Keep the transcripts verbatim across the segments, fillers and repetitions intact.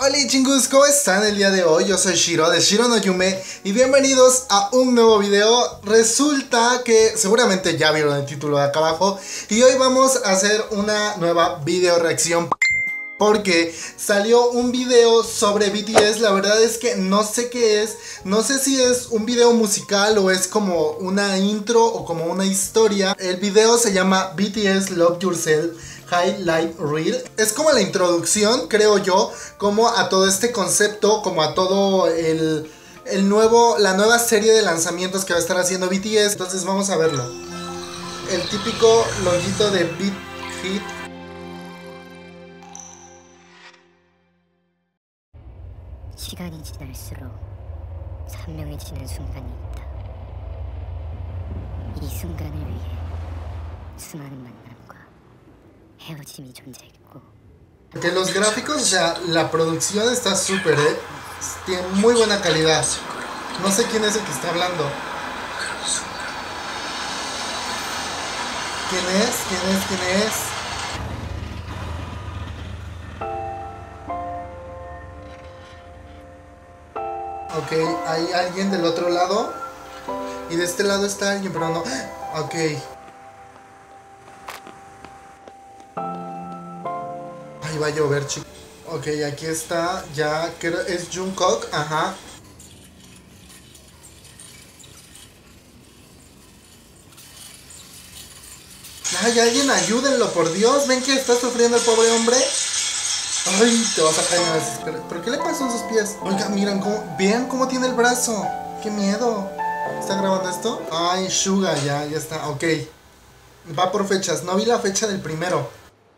Hola chingus, ¿cómo están el día de hoy? Yo soy Shiro de Shiro no Yume y bienvenidos a un nuevo video. Resulta que seguramente ya vieron el título de acá abajo y hoy vamos a hacer una nueva video reacción porque salió un video sobre B T S. La verdad es que no sé qué es, no sé si es un video musical o es como una intro o como una historia. El video se llama B T S Love Yourself Highlight Reel. Es como la introducción, creo yo, como a todo este concepto, como a todo el, el nuevo, la nueva serie de lanzamientos que va a estar haciendo B T S. Entonces vamos a verlo. El típico loguito de Beat Hit. 시간이 지날수록 선명해지는 순간이 있다. 이 순간을 위해 수많은 만남과 헤어짐이 존재했고. Que los gráficos, o sea, la producción está súper, eh. Tiene muy buena calidad. No sé quién es el que está hablando. ¿Quién es? ¿Quién es? ¿Quién es? Ok, hay alguien del otro lado. Y de este lado está alguien, pero no. Ok. Ahí va a llover, chicos. Ok, aquí está. Ya, creo es Jungkook. Ajá. Ay, alguien ayúdenlo, por Dios. Ven que está sufriendo el pobre hombre. Ay, te vas a caer. ¿Pero qué le pasó a sus pies? Oigan, miren cómo, vean cómo tiene el brazo. Qué miedo. ¿Está grabando esto? Ay, Suga, ya, ya está. Ok. Va por fechas. No vi la fecha del primero.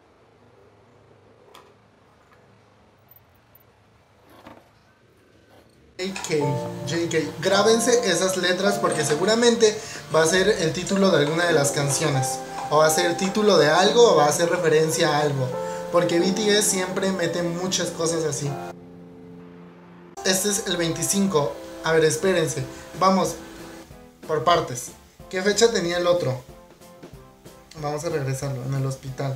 J K, J K. Grábense esas letras porque seguramente va a ser el título de alguna de las canciones. O va a ser el título de algo o va a hacer referencia a algo. Porque B T S siempre mete muchas cosas así. Este es el veinticinco. A ver, espérense. Vamos por partes. ¿Qué fecha tenía el otro? Vamos a regresarlo. En el hospital.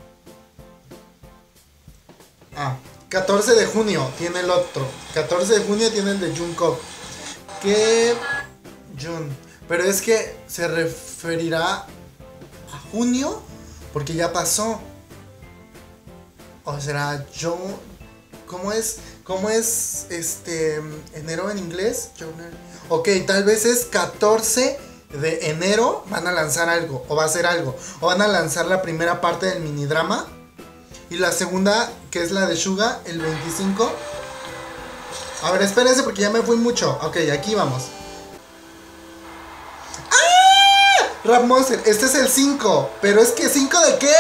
Ah, catorce de junio tiene el otro. catorce de junio tiene el de Jungkook. ¿Qué? Jun. Pero es que se referirá a junio porque ya pasó. O será yo. ¿Cómo es? ¿Cómo es este enero en inglés? Ok, tal vez es catorce de enero. Van a lanzar algo. O va a ser algo. O van a lanzar la primera parte del mini drama. Y la segunda, que es la de Suga, el veinticinco. A ver, espérense porque ya me fui mucho. Ok, aquí vamos. ¡Ah! Rap Monster, este es el cinco. Pero es que ¿cinco de qué?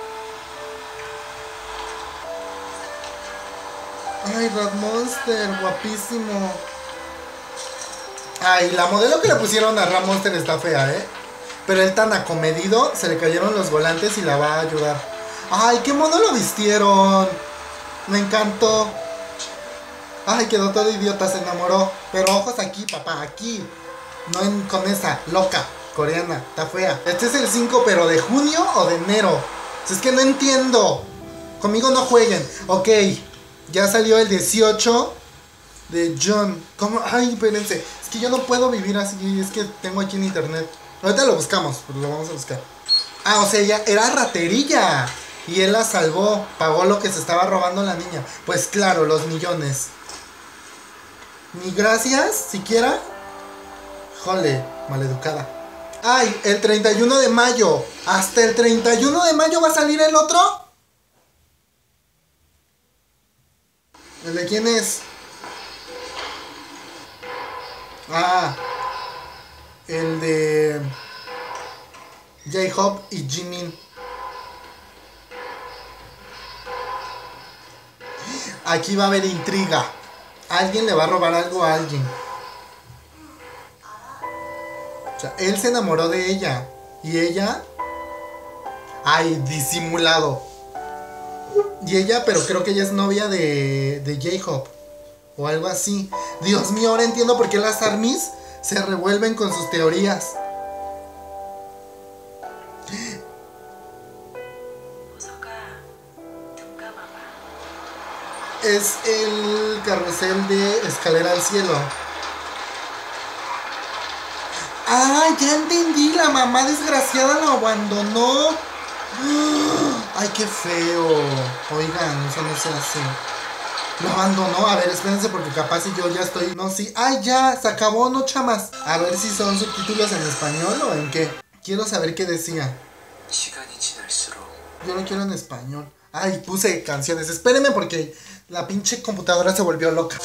Ay, Rap Monster, guapísimo. Ay, la modelo que le pusieron a Rap Monster está fea, ¿eh? Pero él tan acomedido, se le cayeron los volantes y la va a ayudar. Ay, qué mono lo vistieron. Me encantó. Ay, quedó todo idiota, se enamoró. Pero ojos aquí, papá, aquí. No en, con esa loca coreana, está fea. Este es el cinco, pero ¿de junio o de enero? Si es que no entiendo. Conmigo no jueguen. Ok. Ya salió el dieciocho de John. ¿Cómo? Ay, espérense. Es que yo no puedo vivir así. Es que tengo aquí en internet. Ahorita lo buscamos, pero lo vamos a buscar. Ah, o sea, ella era raterilla. Y él la salvó. Pagó lo que se estaba robando la niña. Pues claro, los millones. Ni gracias, siquiera. Jole, maleducada. Ay, el treinta y uno de mayo. Hasta el treinta y uno de mayo va a salir el otro. ¿El de quién es? Ah, el de J-Hope y Jimin. Aquí va a haber intriga. Alguien le va a robar algo a alguien. O sea, él se enamoró de ella. Y ella... Ay, disimulado. Y ella, pero creo que ella es novia de, de J-Hope o algo así. Dios mío, ahora entiendo por qué las ARMYs se revuelven con sus teorías. es el carrusel de Escalera al Cielo. ¡Ay, ya entendí! La mamá desgraciada lo abandonó. ¡Ay, qué feo! Oigan, eso no se hace. Lo abandonó. A ver, espérense porque capaz si yo ya estoy... No, sí. ¡Ay, ya! Se acabó, no chamas. A ver si son subtítulos en español o en qué. Quiero saber qué decía. Yo lo quiero en español. Ay, puse canciones. Espérenme porque la pinche computadora se volvió loca.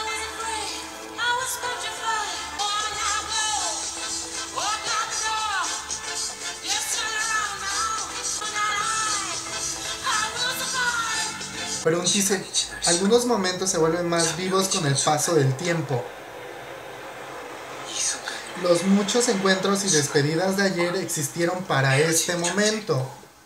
Pero dice, algunos momentos se vuelven más vivos con el paso del tiempo. Los muchos encuentros y despedidas de ayer existieron para este momento.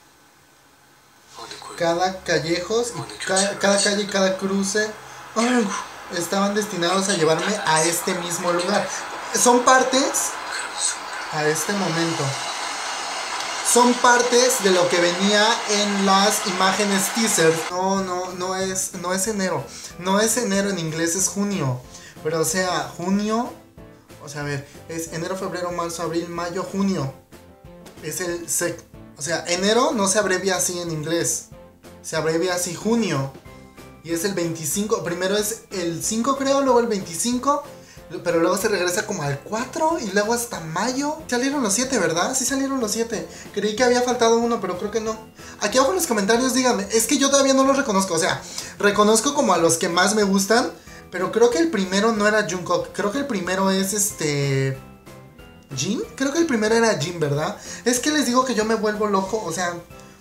Cada callejos, y ca cada calle y cada cruce ay, estaban destinados a llevarme a este mismo lugar. Son partes a este momento. Son partes de lo que venía en las imágenes teaser. No, no, no es, no es enero. No es enero, en inglés es junio. Pero o sea, junio, o sea, a ver, es enero, febrero, marzo, abril, mayo, junio. Es el sec, o sea, enero no se abrevia así en inglés. Se abrevia así junio. Y es el veinticinco. Primero es el cinco creo, luego el veinticinco. Pero luego se regresa como al cuatro y luego hasta mayo. Salieron los siete, ¿verdad? Sí salieron los siete. Creí que había faltado uno, pero creo que no. Aquí abajo en los comentarios díganme. Es que yo todavía no los reconozco. O sea, reconozco como a los que más me gustan. Pero creo que el primero no era Jungkook. Creo que el primero es este... Jin. Creo que el primero era Jin, ¿verdad? Es que les digo que yo me vuelvo loco. O sea...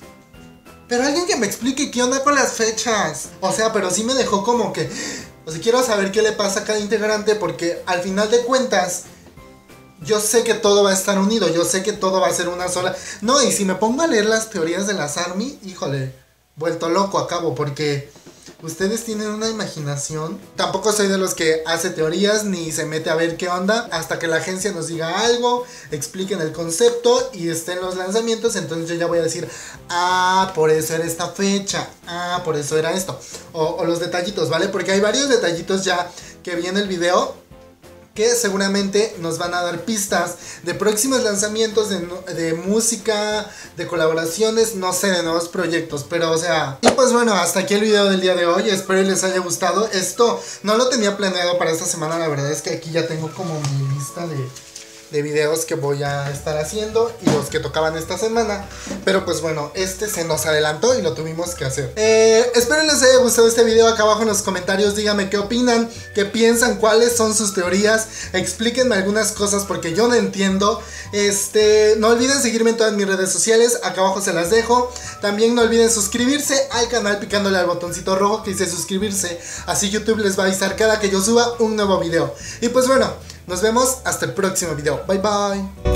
Pero alguien que me explique qué onda con las fechas. O sea, pero sí me dejó como que... O sea, quiero saber qué le pasa a cada integrante porque al final de cuentas yo sé que todo va a estar unido, yo sé que todo va a ser una sola. No, y si me pongo a leer las teorías de las ARMY, híjole, vuelto loco acabo porque ustedes tienen una imaginación. Tampoco soy de los que hace teorías ni se mete a ver qué onda hasta que la agencia nos diga algo, expliquen el concepto y estén los lanzamientos. Entonces yo ya voy a decir, ah, por eso era esta fecha, ah, por eso era esto. O, o los detallitos, ¿vale? Porque hay varios detallitos ya que vi en el video que seguramente nos van a dar pistas de próximos lanzamientos de, de música, de colaboraciones, no sé, de nuevos proyectos, pero o sea... Y pues bueno, hasta aquí el video del día de hoy, espero que les haya gustado. Esto no lo tenía planeado para esta semana, la verdad es que aquí ya tengo como mi lista de... de videos que voy a estar haciendo y los que tocaban esta semana, pero pues bueno, este se nos adelantó y lo tuvimos que hacer. eh, espero les haya gustado este video. Acá abajo en los comentarios díganme qué opinan, qué piensan, cuáles son sus teorías, explíquenme algunas cosas porque yo no entiendo. Este, no olviden seguirme en todas mis redes sociales, acá abajo se las dejo. También no olviden suscribirse al canal picándole al botoncito rojo que dice suscribirse, así YouTube les va a avisar cada que yo suba un nuevo video. Y pues bueno, nos vemos hasta el próximo video. Bye bye.